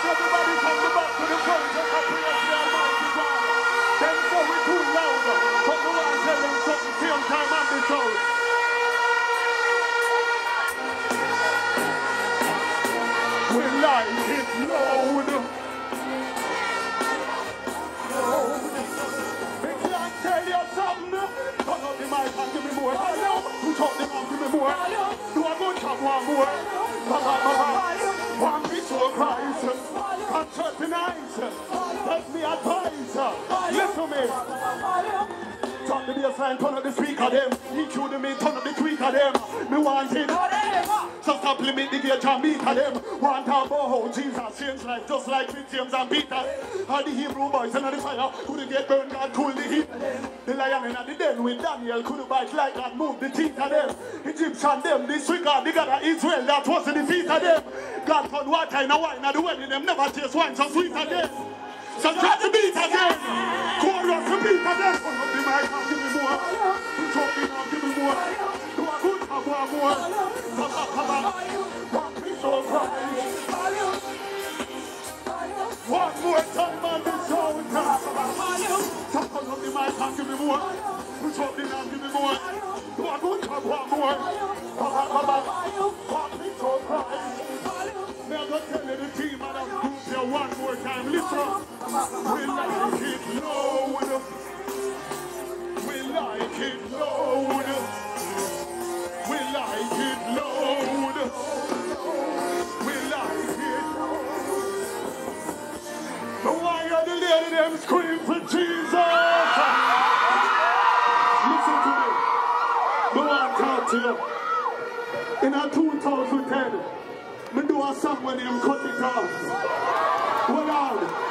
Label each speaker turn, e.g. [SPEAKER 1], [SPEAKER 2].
[SPEAKER 1] everybody come back to the front, just a prayer to the Almighty God. Them say we too loud, but the one tell them something same time on the show. We like it loud. We can't tell you something. Turn up the mic and give me more. Put up the mic, give me more. Do a good job, one more. One bit so Christ. Concert tonight. Let me advise. Listen to me. Turn the bass line, turn up the speaker them. EQ them in, turn up the tweaker them. Me want it. So stop limit the gauge and meter them. Want to about how Jesus changed life just like with James and Peter. All the Hebrew boys under the fire couldn't get burned, God cool the heat. The lion in the den with Daniel couldn't bite like God move the teeth of them. Egyptian them, the sweet God, the God of Israel that was in the feet of them. God turned water in a wine at the wedding, them never taste wine so sweet again. So try to beat again. Chorus to beat again. Turn up the mic and give me more. Put up the now, give me more. Do a good job, one more. One piece of Christ. One more time on the sound. So turn up the mic and give me more. Put up the now, give me more. Do a good job, one more. One piece of Christ. May I go tell you the team and I'm group here one more time. Listen. We like it loud. We like it loud. We like it loud. We like it. But why are the lady them scream for Jesus? Listen to me. I want to talk to you. In 2010, I do a song when them cut it off. Hold on.